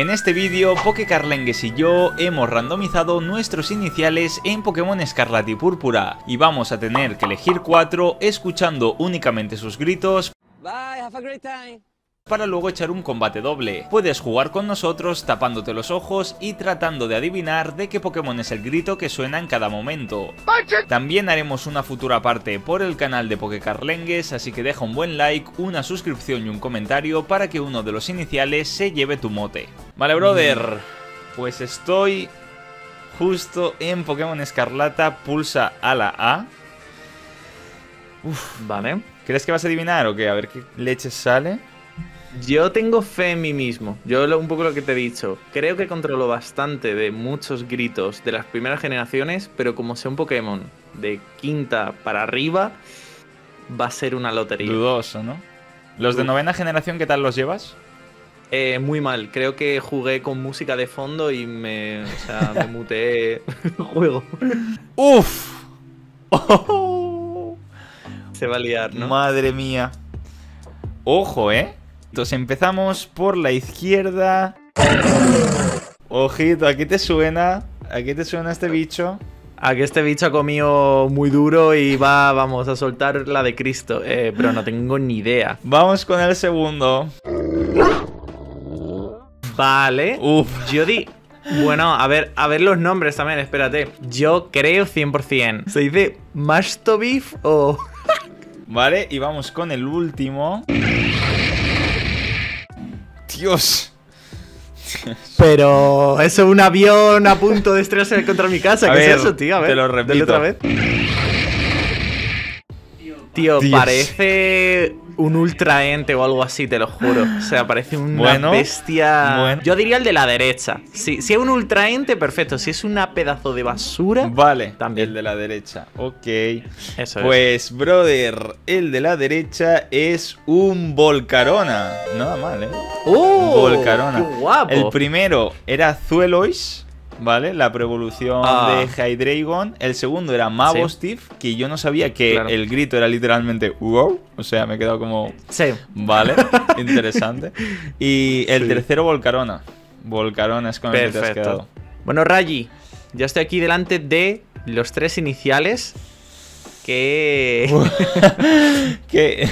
En este vídeo, Pokecarlengues y yo hemos randomizado nuestros iniciales en Pokémon Escarlata y Púrpura y vamos a tener que elegir 4 escuchando únicamente sus gritos. Bye, have a great time. Para luego echar un combate doble. Puedes jugar con nosotros tapándote los ojos y tratando de adivinar de qué Pokémon es el grito que suena en cada momento. También haremos una futura parte por el canal de Pokecarlengues, así que deja un buen like, una suscripción y un comentario para que uno de los iniciales se lleve tu mote. Vale, brother, pues estoy justo en Pokémon Escarlata, pulsa a la A. Vale. ¿Crees que vas a adivinar o qué? A ver qué leches sale. Yo tengo fe en mí mismo. Un poco lo que te he dicho. Creo que controlo bastante de muchos gritos de las primeras generaciones, pero como sea un Pokémon de quinta para arriba, va a ser una lotería. Dudoso, ¿no? ¿Los de novena generación qué tal los llevas? Muy mal. Creo que jugué con música de fondo y me muteé el juego. ¡Uf! Se va a liar, ¿no? Madre mía. Ojo, ¿eh? Entonces empezamos por la izquierda. Ojito, ¿aquí te suena? ¿Aquí te suena este bicho? Aquí este bicho ha comido muy duro y vamos a soltar la de Cristo. Pero no tengo ni idea. Vamos con el segundo. Vale. Uf. Yo Bueno, a ver los nombres también, espérate. Yo creo 100%. ¿Se dice Mastobif o...? Vale, y vamos con el último. Dios. Pero eso es un avión a punto de estrellarse contra mi casa. ¿Qué es eso, tío? A ver, te lo repito. dale otra vez. Tío, Dios. parece un ultraente o algo así, te lo juro. O sea, parece una bestia. Bueno. Yo diría el de la derecha. Si es un ultraente, perfecto. Si es una pedazo de basura, Vale, también. el de la derecha. Ok. Eso Pues, brother, el de la derecha es un Volcarona. Nada mal, ¿eh? Volcarona. ¡Qué guapo! El primero era Zuelois, ¿vale? La preevolución de Hydreigon. El segundo era Mabostif, que yo no sabía que el grito era literalmente wow. O sea, me he quedado como... Sí. Vale, interesante. Y el tercero Volcarona. Volcarona es con el que te has quedado. Bueno, Rayi, ya estoy aquí delante de los 3 iniciales que... ¿Qué?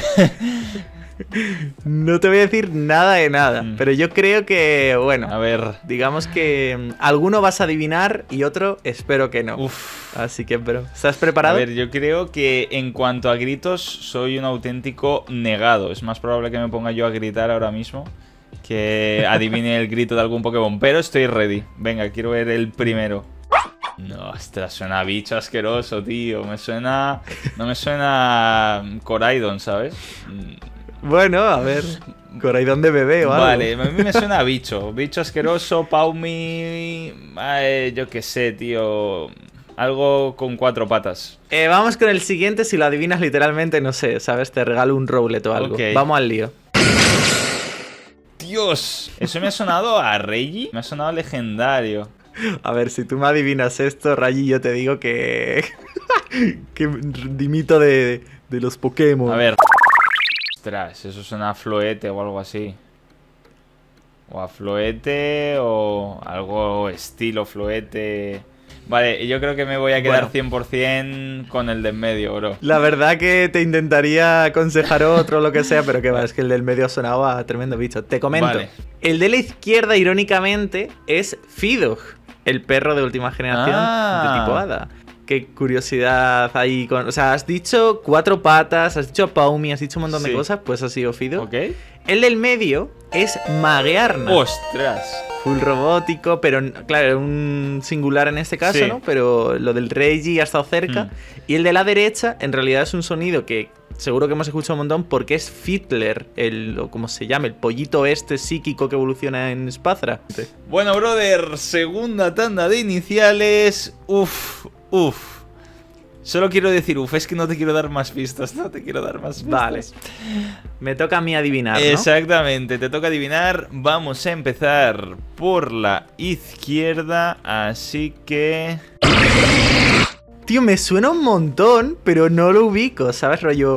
No te voy a decir nada de nada, pero yo creo que, bueno, A ver. digamos que alguno vas a adivinar y otro espero que no. Uf. Así que, bro, ¿estás preparado? A ver, yo creo que en cuanto a gritos soy un auténtico negado. Es más probable que me ponga yo a gritar ahora mismo que adivine el grito de algún Pokémon. Pero estoy ready. Venga, quiero ver el primero. No, ostras, suena a bicho asqueroso, tío. Me suena... No me suena Coraidon, ¿sabes? Bueno, a ver, Coraidon de bebé o algo. Vale, a mí me suena a bicho. Bicho asqueroso, Paumi... yo qué sé, tío... Algo con 4 patas. Vamos con el siguiente, si lo adivinas literalmente, no sé, ¿sabes? Te regalo un Rowlet o algo. Okay. Vamos al lío. ¡Dios! Eso me ha sonado a Reggie. Me ha sonado legendario. A ver, si tú me adivinas esto, Rayi, yo te digo que... que dimito de los Pokémon. A ver. Ostras, eso suena a Floete o algo así. O a Floete o algo estilo Floete. Vale, yo creo que me voy a quedar 100% con el de en medio, bro. La verdad que te intentaría aconsejar otro o lo que sea, pero que va, es que el del medio sonaba a tremendo bicho. Te comento. Vale. El de la izquierda, irónicamente, es Fidog, el perro de última generación de tipo hada. Qué curiosidad ahí con... O sea, has dicho 4 patas, has dicho Paumi, has dicho un montón de cosas, pues ha sido Fidog. Ok. El del medio es Magearna. ¡Ostras! Full robótico, pero claro, un singular en este caso, ¿no? Pero lo del Reggie ha estado cerca. Y el de la derecha, en realidad es un sonido que seguro que hemos escuchado un montón porque es Fiddler, o como se llama, el pollito psíquico que evoluciona en Spazra. Bueno, brother, segunda tanda de iniciales. Uf. Solo quiero decir, es que no te quiero dar más pistas, no te quiero dar más pistas. Vale. Me toca a mí adivinar, ¿no? Exactamente, te toca adivinar. Vamos a empezar por la izquierda, así que... Tío, me suena un montón, pero no lo ubico, ¿sabes, rollo?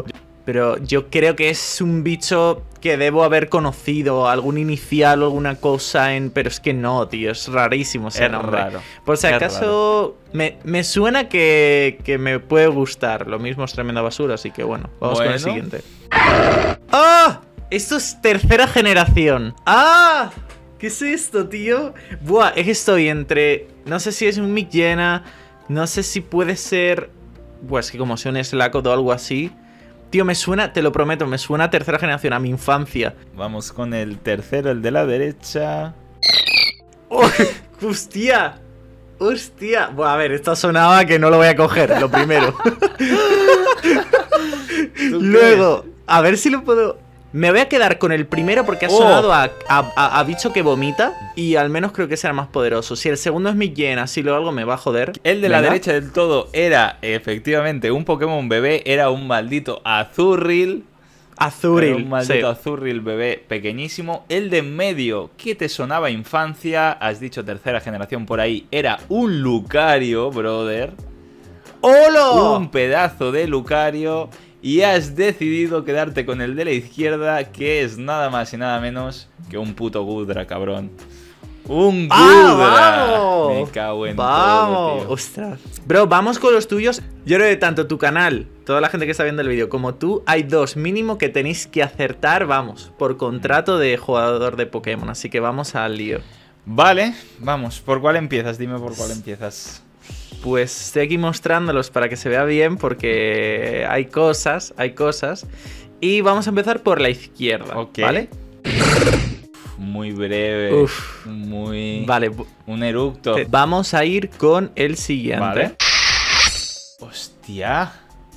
Pero yo creo que es un bicho que debo haber conocido, algún inicial o alguna cosa pero es que no, tío, es rarísimo ese nombre. Raro. Por si acaso, me suena que me puede gustar. Lo mismo es tremenda basura, así que bueno, vamos con el siguiente. ¡Ah! Esto es tercera generación. ¡Ah! ¿Qué es esto, tío? Buah, es que estoy entre... No sé si es un Mick Jenna, no sé si puede ser... Buah, es que como sea un Slackot o algo así... Tío, me suena, te lo prometo, me suena a tercera generación, a mi infancia. Vamos con el tercero, el de la derecha. ¡Oh! ¡Hostia! ¡Hostia! Bueno, a ver, esto sonaba que no lo voy a coger, lo primero. Luego, a ver si lo puedo... Me voy a quedar con el primero porque ha sonado a bicho que vomita. Y al menos creo que será más poderoso. Si el segundo es Mick Jenna, si lo algo me va a joder. El de la derecha del todo era efectivamente un Pokémon bebé. Era un maldito Azurril. Azuril, un maldito sí. Azuril bebé pequeñísimo. El de en medio, que te sonaba infancia. Has dicho tercera generación por ahí. Era un Lucario, brother. ¡Hola! Un pedazo de Lucario. Y has decidido quedarte con el de la izquierda, que es nada más y nada menos que un puto Gudra, cabrón. ¡Un Gudra! ¡Vamos! Me cago en ¡Vamos! todo, tío. ¡Ostras! Bro, vamos con los tuyos. Yo creo que tanto tu canal, toda la gente que está viendo el vídeo, como tú, hay dos mínimo que tenéis que acertar, vamos, por contrato de jugador de Pokémon. Así que vamos al lío. Vale, vamos. ¿Por cuál empiezas? Dime por cuál empiezas. Pues estoy aquí mostrándolos para que se vea bien porque hay cosas. Y vamos a empezar por la izquierda, ¿vale? Muy breve. Uf. Muy... Vale. Un eructo. Vamos a ir con el siguiente. Vale. Hostia.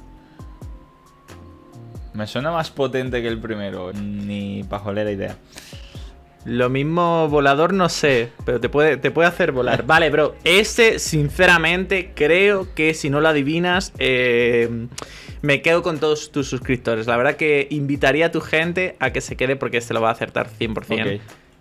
Me suena más potente que el primero. Ni pajolera idea. Lo mismo volador no sé, pero te puede hacer volar. Vale, bro, este sinceramente creo que si no lo adivinas me quedo con todos tus suscriptores. La verdad que invitaría a tu gente a que se quede porque este lo va a acertar 100%. Okay.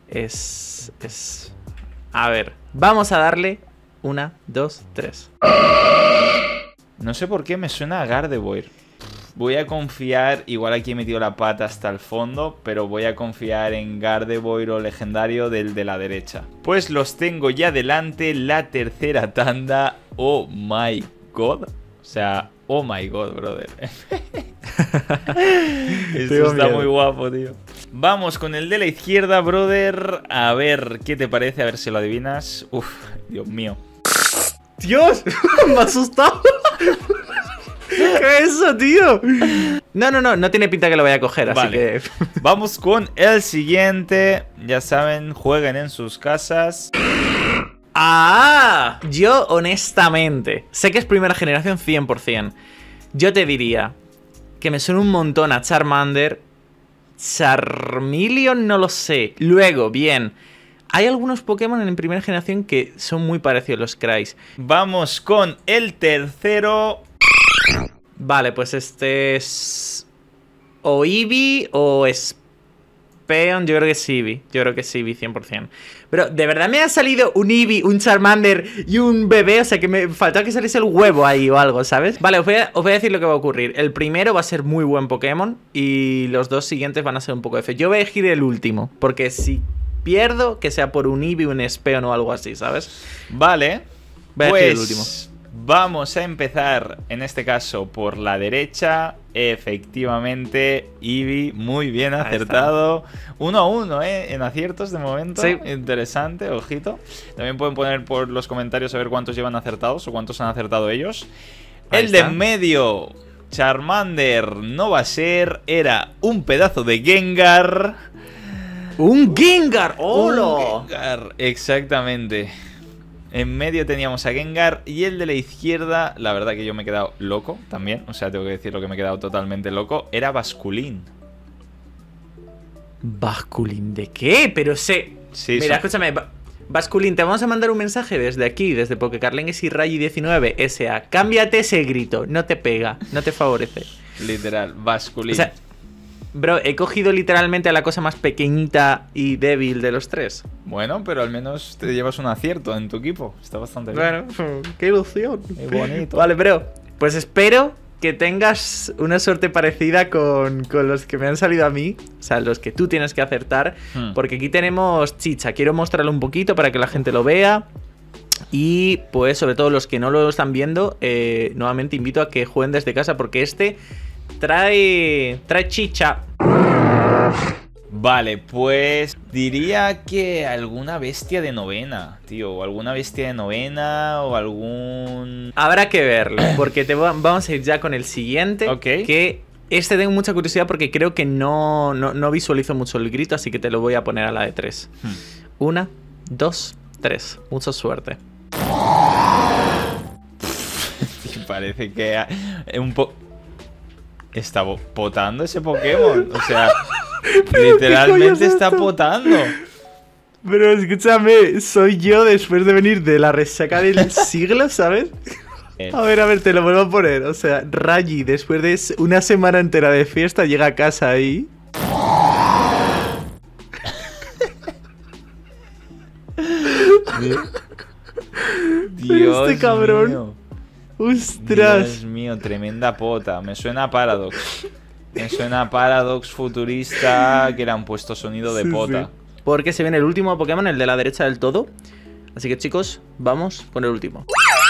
A ver, vamos a darle 1, 2, 3. No sé por qué me suena a Gardevoir. Voy a confiar, igual aquí he metido la pata hasta el fondo, pero voy a confiar en Gardevoir o legendario del de la derecha. Pues los tengo ya delante, la tercera tanda. Oh my god. O sea, oh my god, brother. Esto está muy guapo, tío. Vamos con el de la izquierda, brother. A ver qué te parece, a ver si lo adivinas. Uf, Dios mío. ¡Dios! Me ha asustado. ¿Qué es eso, tío? No tiene pinta que lo vaya a coger, así que... Vamos con el siguiente. Ya saben, jueguen en sus casas. ¡Ah! Yo, honestamente, sé que es primera generación 100%. Yo te diría que me suena un montón a Charmander. Charmeleon no lo sé. Luego, bien, hay algunos Pokémon en primera generación que son muy parecidos a los Kreis. Vamos con el tercero. Vale, pues este es... o Eevee o Espeon. Yo creo que es Eevee. 100%. Pero de verdad me ha salido un Eevee, un Charmander y un bebé. O sea que me faltaba que saliese el huevo ahí o algo, ¿sabes? Vale, os voy a decir lo que va a ocurrir. El primero va a ser muy buen Pokémon y los dos siguientes van a ser un poco F. Yo voy a elegir el último, porque si pierdo, que sea por un Eevee, un Espeon o algo así, ¿sabes? Vale. Voy a elegir el último. Vamos a empezar, en este caso, por la derecha. Efectivamente, Eevee, muy bien acertado. 1-1, en aciertos de momento. Sí. Interesante, ojito. También pueden poner por los comentarios a ver cuántos llevan acertados o cuántos han acertado ellos. El de en medio, Charmander, no va a ser. Era un pedazo de Gengar. ¡Un Gengar! ¡Hola! Un Gengar, exactamente. En medio teníamos a Gengar y el de la izquierda, la verdad que yo me he quedado loco también. O sea, tengo que decir lo que me he quedado totalmente loco. Era Basculín. ¿Basculín de qué? Pero sé... Sí, mira, escúchame, Basculín, te vamos a mandar un mensaje desde aquí, desde Pokécarlengues y Rayi19 SA. Cámbiate ese grito, no te pega, no te favorece. Literal, Basculín. O sea, bro, he cogido literalmente a la cosa más pequeñita y débil de los tres. Bueno, pero al menos te llevas un acierto en tu equipo. Está bastante bien. Bueno, qué ilusión. Qué bonito. Vale, bro, pues espero que tengas una suerte parecida con los que me han salido a mí. O sea, los que tú tienes que acertar. Porque aquí tenemos chicha. Quiero mostrarlo un poquito para que la gente lo vea. Y pues sobre todo los que no lo están viendo, nuevamente invito a que jueguen desde casa porque este trae chicha. Vale, pues diría que alguna bestia de novena, tío. O alguna bestia de novena o algún... Habrá que verlo, porque vamos a ir ya con el siguiente. Ok. Que este tengo mucha curiosidad porque creo que no visualizo mucho el grito, así que te lo voy a poner a la de 3. 1, 2, 3. Mucha suerte. Parece que está potando ese Pokémon. O sea, literalmente está potando. Pero escúchame, soy yo después de venir de la resaca del siglo, ¿sabes? A ver, te lo vuelvo a poner. O sea, Rayi, después de una semana entera de fiesta, llega a casa ahí. Dios este cabrón. mío. ¡Ostras! Dios mío, tremenda pota. Me suena a Paradox. Me suena a Paradox futurista que le han puesto sonido de pota. Sí. Porque se viene el último Pokémon, el de la derecha del todo. Así que chicos, vamos con el último.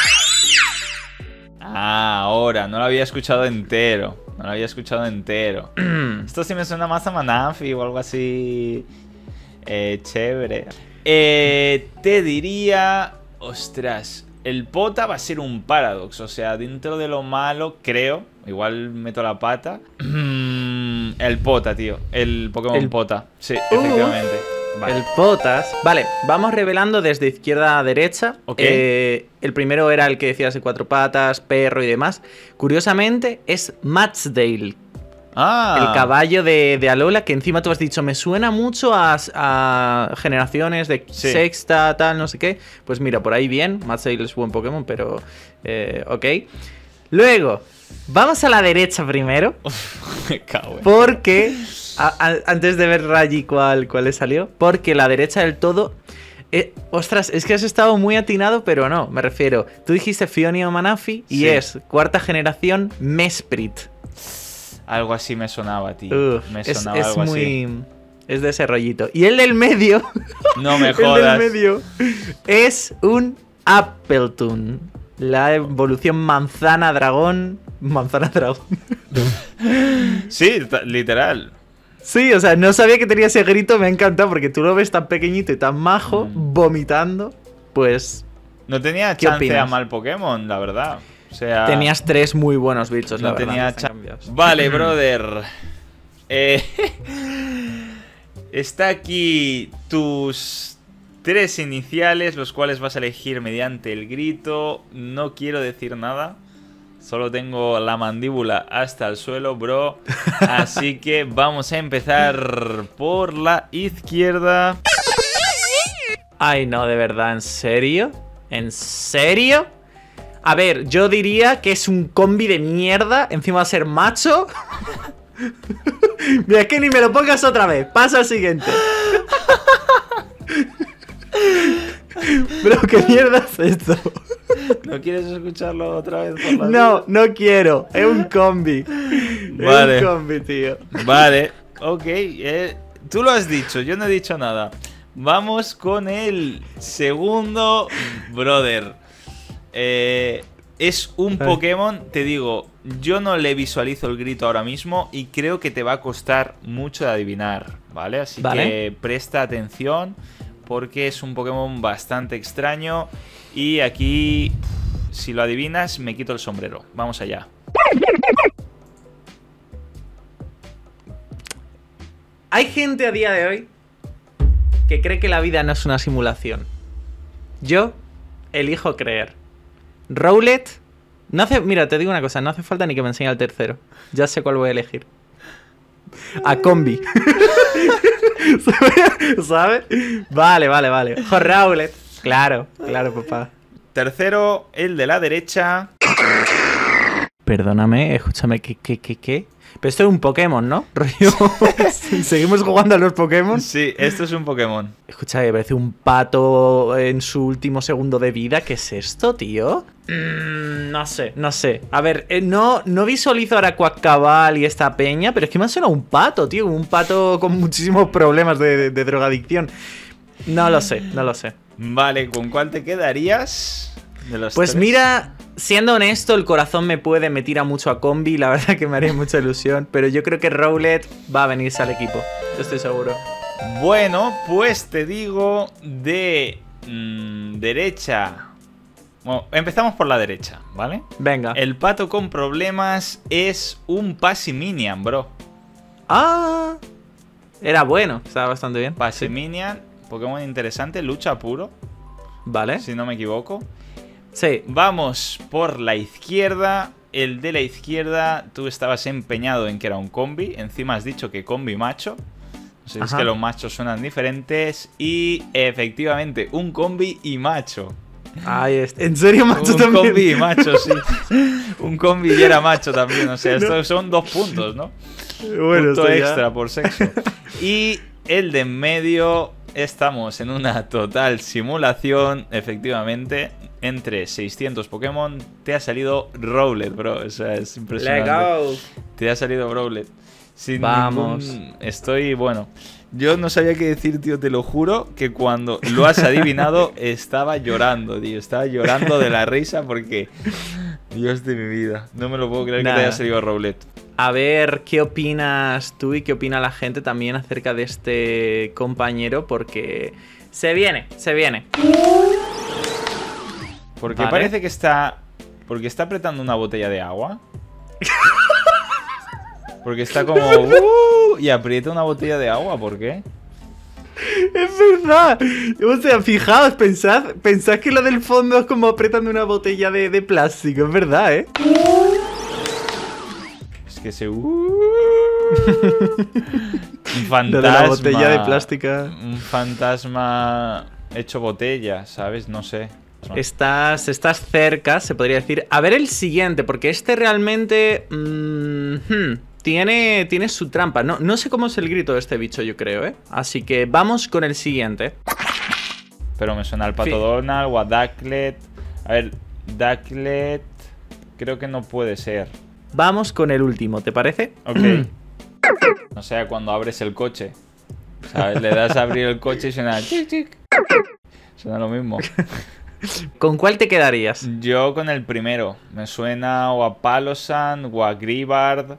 Ah, ahora, no lo había escuchado entero. No lo había escuchado entero. Esto sí me suena más a Manafi o algo así. Chévere. Te diría... Ostras, el pota va a ser un Paradox. O sea, dentro de lo malo, creo. Igual meto la pata. El pota, tío. El Pokémon pota. Sí, efectivamente. Vale. El potas. Vale, vamos revelando desde izquierda a derecha. Okay. El primero era el que decías de 4 patas, perro y demás. Curiosamente, es Matchdale. El caballo de Alola, que encima tú has dicho, me suena mucho a generaciones de sexta, tal, no sé qué. Pues mira, por ahí bien. Matchdale es buen Pokémon, pero... ok. Luego, vamos a la derecha primero. Me cago en... Porque... antes de ver Rayi cuál le salió. Porque la derecha del todo... ostras, es que has estado muy atinado, pero no, me refiero. Tú dijiste Phionian o Manafi y es cuarta generación Mesprit. Algo así me sonaba, tío. Me sonaba algo así. Es de ese rollito. Y el del medio... No me jodas. El del medio es un Appletun. La evolución manzana dragón. Manzana dragón. Sí, literal. Sí, o sea, no sabía que tenía ese grito, me ha encantado porque tú lo ves tan pequeñito y tan majo, vomitando, pues... No tenía chance a mal Pokémon, la verdad. O sea... Tenías 3 muy buenos bichos, no la verdad. Tenía chance. Vale, brother. Está aquí tus 3 iniciales, los cuales vas a elegir mediante el grito. No quiero decir nada. Solo tengo la mandíbula hasta el suelo, bro. Así que vamos a empezar por la izquierda. Ay, no, de verdad, ¿en serio? ¿En serio? A ver, yo diría que es un combi de mierda. Encima de ser macho. Mira, es que ni me lo pongas otra vez. Pasa al siguiente. Bro, ¿qué mierda es esto? ¿No quieres escucharlo otra vez? No quiero. Es un combi. Vale. Es un combi, tío. Vale, ok. Tú lo has dicho, yo no he dicho nada. Vamos con el segundo, brother. Es un Pokémon, te digo, yo no le visualizo el grito ahora mismo y creo que te va a costar mucho de adivinar, ¿vale? Así que presta atención porque es un Pokémon bastante extraño y aquí, si lo adivinas, me quito el sombrero. Vamos allá. Hay gente a día de hoy que cree que la vida no es una simulación. Yo elijo creer. Rowlet, mira, te digo una cosa, no hace falta ni que me enseñe el tercero. Ya sé cuál voy a elegir. A combi. ¿Sabes? Vale. Rowlet. Claro, papá. Tercero, el de la derecha. Perdóname, escúchame, ¿qué? Pero esto es un Pokémon, ¿no? ¿Seguimos jugando a los Pokémon? Sí, esto es un Pokémon. Escucha, me parece un pato en su último segundo de vida. ¿Qué es esto, tío? No sé. A ver, no visualizo ahora Quackabal y esta peña, pero es que me ha sonado un pato, tío. Un pato con muchísimos problemas de drogadicción. No lo sé. Vale, ¿con cuál te quedarías de los Pues tres? mira, siendo honesto, el corazón me tira mucho a Combi. La verdad que me haría mucha ilusión. Pero yo creo que Rowlet va a venirse al equipo. Estoy seguro. Bueno, pues te digo de derecha. Bueno, empezamos por la derecha, ¿vale? Venga. El pato con problemas es un Passimian, bro. Ah, era bueno, estaba bastante bien. Passimian, Pokémon interesante, lucha puro, Vale. si no me equivoco. Sí. Vamos por la izquierda. El de la izquierda, tú estabas empeñado en que era un combi. Encima has dicho que combi macho. O sea, es Ajá. que los machos suenan diferentes. Y efectivamente, un combi y macho. Ahí está. ¿En serio, macho, Un también? combi y macho, sí. Un combi y era macho también. O sea, estos son 2 puntos, ¿no? Bueno, Punto esto ya- extra por sexo. Y el de en medio, estamos en una total simulación, efectivamente. Entre 600 Pokémon te ha salido Rowlet, bro. O sea, es impresionante. Let's go. Te ha salido Rowlet. Sin Vamos. Estoy, bueno. Yo no sabía qué decir, tío. Te lo juro que cuando lo has adivinado estaba llorando, tío. Estaba llorando de la risa porque... Dios de mi vida. No me lo puedo creer que Nada. te haya salido Rowlet. A ver, ¿qué opinas tú y qué opina la gente también acerca de este compañero? Porque se viene. Porque Vale. parece que está... Porque está apretando una botella de agua. Porque está como... y aprieta una botella de agua. ¿Por qué? Es verdad. O sea, fijaos, pensad que lo del fondo es como apretando una botella de plástico. Es verdad, ¿eh? Es que se... un fantasma... Lo de la botella de plástica. Un fantasma hecho botella, ¿sabes? No sé. Estás cerca, se podría decir. A ver el siguiente, porque este realmente... tiene su trampa. No sé cómo es el grito de este bicho, yo creo, ¿eh? Así que vamos con el siguiente. Pero me suena al Pato Donald o a Ducklet. A ver, Ducklet... Creo que no puede ser. Vamos con el último, ¿te parece? Ok. O sea, cuando abres el coche. ¿Sabes? Le das a abrir el coche y suena... chic, chic. Suena lo mismo. ¿Con cuál te quedarías? Yo con el primero. Me suena o a Palosan o a Gribard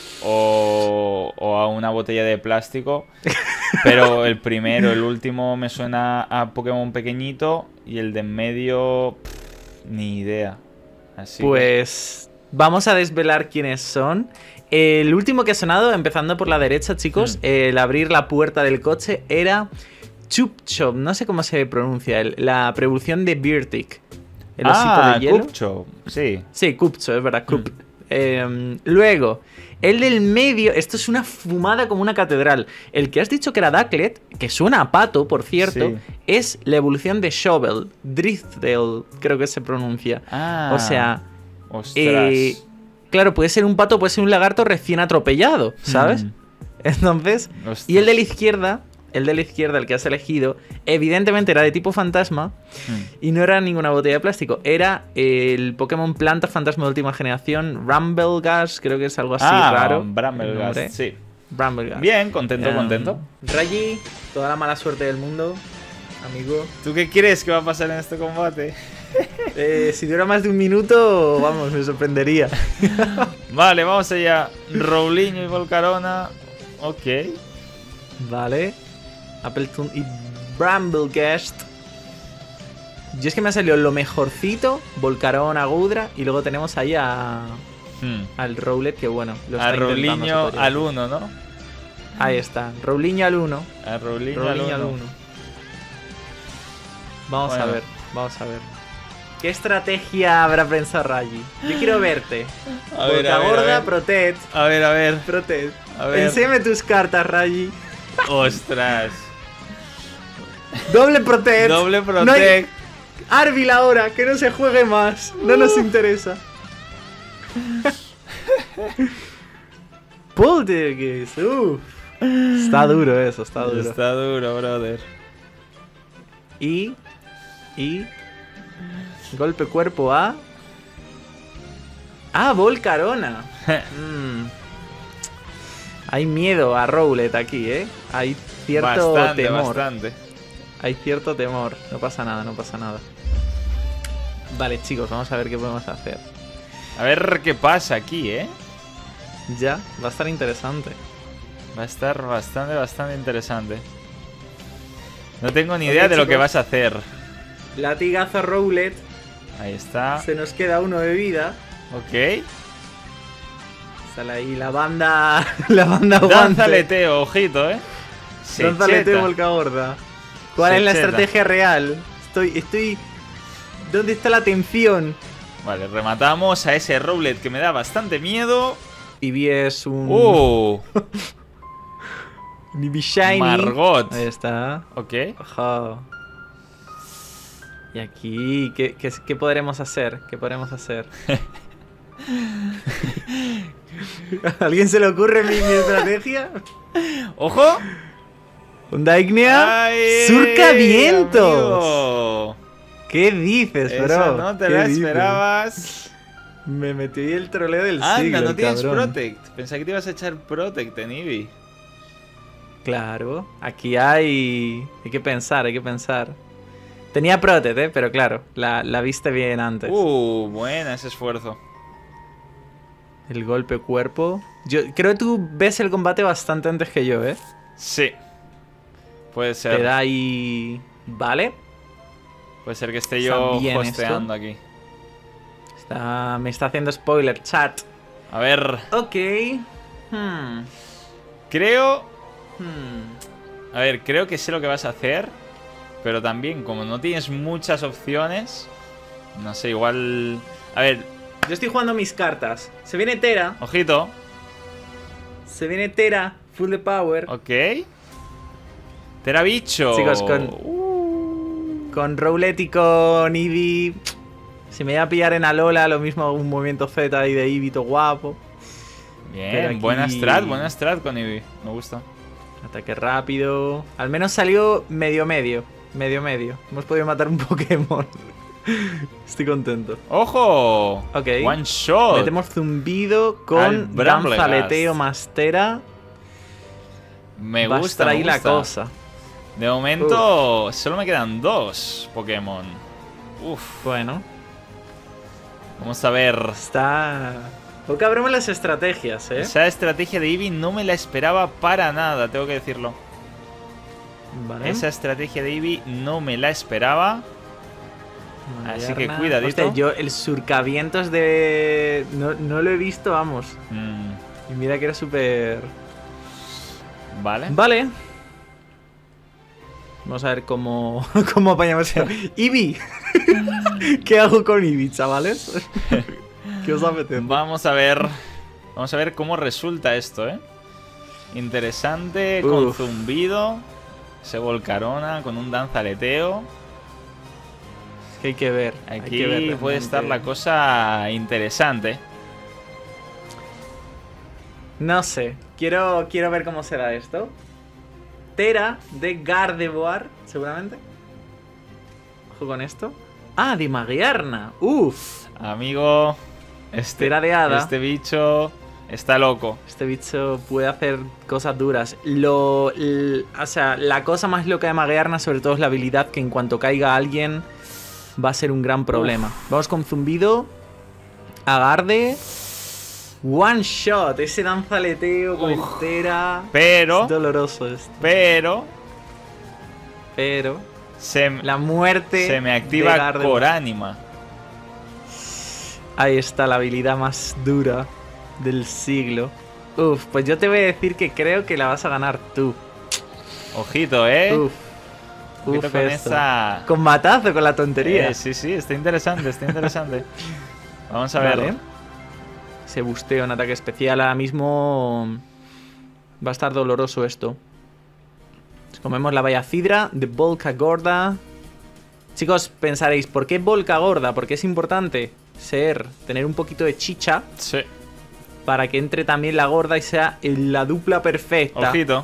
o a una botella de plástico. Pero el primero, el último me suena a Pokémon pequeñito y el de en medio... ni idea. Así Pues vamos a desvelar quiénes son. El último que ha sonado, empezando por la derecha, chicos, el abrir la puerta del coche era Chup Chop. No sé cómo se pronuncia, la preevolución de Beartic. El osito de hielo. Cupcho, sí. Sí, Cupcho, es verdad, Cup. Luego, el del medio, esto es una fumada como una catedral. El que has dicho que era Ducklet, que suena a pato, por cierto, Sí. es la evolución de Shovel, Driftel, creo que se pronuncia. Ah, O sea, ostras. claro, puede ser un pato, puede ser un lagarto recién atropellado, ¿sabes? Entonces, Ostras. y el de la izquierda, el que has elegido, evidentemente era de tipo fantasma y no era ninguna botella de plástico, era el Pokémon planta fantasma de última generación, Rumblegas, creo que es algo así raro. el nombre. Bramblegas, sí. Rumblegas. Bien, contento. Rayi, toda la mala suerte del mundo, amigo. ¿Tú qué crees que va a pasar en este combate? Si dura más de un minuto, vamos, me sorprendería. Vale, vamos allá. Rowliño y Volcarona. Ok. Vale. Appletoon y Bramblegast. Yo es que me ha salido lo mejorcito, Volcarona, Gudra, y luego tenemos ahí al Rowlet, que bueno, lo está A intentando, Rowliño se podría al decir. 1, ¿no? Ahí está, Rowliño al 1. A Rowliño Rowliño al al 1. 1. Vamos Bueno. a ver. ¿Qué estrategia habrá pensado Rayi? Yo quiero verte. A ver, Boca a ver, gorda, a ver. protect. A ver. Protect. A ver. Enséñame tus cartas, Rayi. Ostras. Doble protect. Doble No hay- protect. Arbil ahora, que no se juegue más. No nos interesa. Poltergeist, Está duro eso, está duro. Está duro, brother. Y Golpe cuerpo a... ¡Ah, Volcarona! Hay miedo a Rowlet aquí, ¿eh? Hay cierto temor. Bastante. Hay cierto temor. No pasa nada, no pasa nada. Vale, chicos, vamos a ver qué podemos hacer. A ver qué pasa aquí, ¿eh? Ya, va a estar interesante. Va a estar bastante interesante. No tengo ni idea de lo que vas a hacer. Latigazo Rowlet. Ahí está. Se nos queda uno de vida. Ok. Sale ahí la banda. La banda Danza guante. aleteo, ojito, Danza aleteo, Volcagorda. ¿Cuál es la estrategia real? Estoy... ¿Dónde está la atención? Vale, rematamos a ese Rowlet que me da bastante miedo. Eevee es un... Eevee Shiny. Margot. Ahí está. Ok. Ajá. Y aquí, ¿qué podremos hacer? ¿Qué podremos hacer? ¿A alguien se le ocurre mi estrategia? ¡Ojo! ¿Un Daignea? ¡Surca vientos! ¿Qué dices, bro? Eso no te la esperabas. Me metí el troleo del Anda, siglo, no tienes cabrón. Protect. Pensé que te ibas a echar Protect en Eevee. Claro, aquí hay que pensar, hay que pensar. Tenía Protect, pero claro, la viste bien antes. Buena ese esfuerzo. El golpe cuerpo. Yo creo que tú ves el combate bastante antes que yo, ¿eh? Sí. Puede ser. Te da ahí... Vale. Puede ser que esté yo Está bien hosteando aquí. Me está haciendo spoiler, chat. A ver. Ok. Creo... A ver, creo que sé lo que vas a hacer. Pero también, como no tienes muchas opciones... No sé, igual... A ver... Yo estoy jugando mis cartas. Se viene Tera. Ojito. Se viene Tera. Full de power. Ok. Tera bicho. Chicos, con Rowlet y con Eevee... Si me voy a pillar en Alola, lo mismo un movimiento Z ahí de Eevee, todo guapo. Bien, aquí... buena strat con Eevee. Me gusta. Ataque rápido. Al menos salió medio. Hemos podido matar un Pokémon. Estoy contento. ¡Ojo! Ok. One shot. Metemos zumbido Al con Bramblebast. danza aleteo Mastera. Me Va a gusta, estar ahí me la gusta. cosa. De momento, solo me quedan 2 Pokémon. Uf. Bueno. Vamos a ver. Está... Poco abremos las estrategias, ¿eh? Esa estrategia de Eevee no me la esperaba para nada, tengo que decirlo. Vale. Esa estrategia de Eevee no me la esperaba. Así que cuidadito. Hostia, yo el surcavientos de... No lo he visto, vamos. Y mira que era súper... Vale. Vale. Vamos a ver cómo apañamos a Eevee. ¿Qué hago con Eevee, chavales? ¿Qué os apetece? Vamos a ver cómo resulta esto, ¿eh? Interesante, con zumbido. Ese Volcarona, con un danza aleteo. Es que hay que ver. Aquí hay que ver puede estar la cosa interesante. No sé. Quiero ver cómo será esto. Tera de Gardevoir, seguramente. Ojo con esto. Ah, de Magiarna. Uf. Amigo, Tera de hada. este bicho está loco. Este bicho puede hacer cosas duras. O sea, la cosa más loca de Magiarna sobre todo es la habilidad que en cuanto caiga alguien va a ser un gran problema. Vamos con zumbido. Agarde. One shot. Ese danza aleteo con el Tera. Pero, Es doloroso esto. pero La muerte se me de activa Gardevoir. Coránima. Ahí está la habilidad más dura del siglo. Uf, pues yo te voy a decir que creo que la vas a ganar tú. Ojito, ¿eh? Uf, con esto. esa... Combatazo con la tontería. Sí, está interesante, Vamos a ver. Vale. Se bustea un ataque especial. Ahora mismo va a estar doloroso esto. Nos comemos la Vallacidra de Volcarona. Chicos, pensaréis, ¿por qué Volcarona? Porque es importante tener un poquito de chicha. Sí. Para que entre también la gorda y sea la dupla perfecta. Ojito.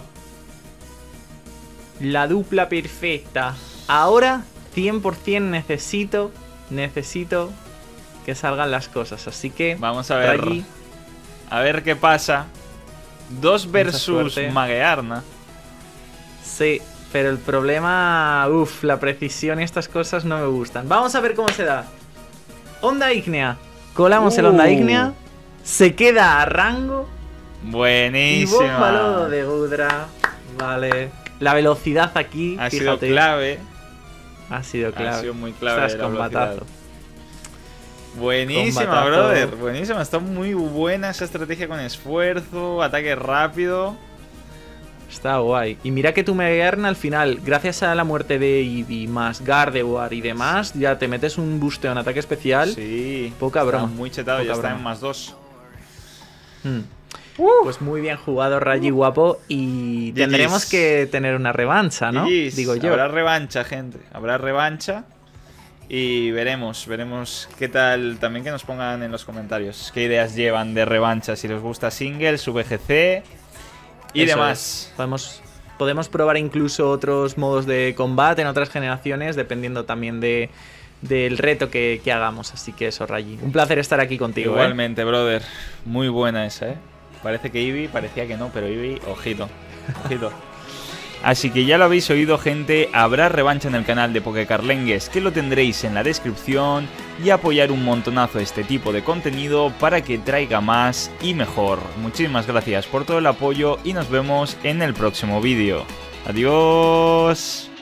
La dupla perfecta. Ahora 100% necesito necesito que salgan las cosas. Así que vamos a ver. Reggie, a ver qué pasa. 2 versus suerte. Magearna. Sí, pero el problema... Uf, la precisión y estas cosas no me gustan. Vamos a ver cómo se da. Onda ígnea. Colamos el onda ígnea. Se queda a rango. Y Buenísima. bomba lodo de Gudra. Vale. La velocidad aquí, Ha sido fíjate. clave. Ha sido clave. Ha sido muy clave Estás la combatazo. velocidad. Buenísima, Combatazo. brother. Buenísima. Está muy buena esa estrategia con esfuerzo, ataque rápido. Está guay. Y mira que tu Magearna al final, gracias a la muerte de Eevee más Gardevoir y demás, ya te metes un boost en ataque especial. Sí. Poca broma. Está muy chetado, Poca ya está broma. en +2. Pues muy bien jugado, Reggie guapo. Y GG's. tendremos que tener una revancha, ¿no? GG's. Digo yo. Habrá revancha, gente. Habrá revancha. Y veremos qué tal. También que nos pongan en los comentarios qué ideas llevan de revancha. Si les gusta singles, VGC y Eso demás. es. Podemos probar incluso otros modos de combate en otras generaciones, dependiendo también del reto que hagamos. Así que eso, Reggie. Un placer estar aquí contigo. Igualmente, brother. Muy buena esa, ¿eh? Parece que Eevee, parecía que no, pero Eevee, ojito. Ojito. Así que ya lo habéis oído, gente, habrá revancha en el canal de Pokecarlengues, que lo tendréis en la descripción, y apoyar un montonazo este tipo de contenido para que traiga más y mejor. Muchísimas gracias por todo el apoyo y nos vemos en el próximo vídeo. Adiós.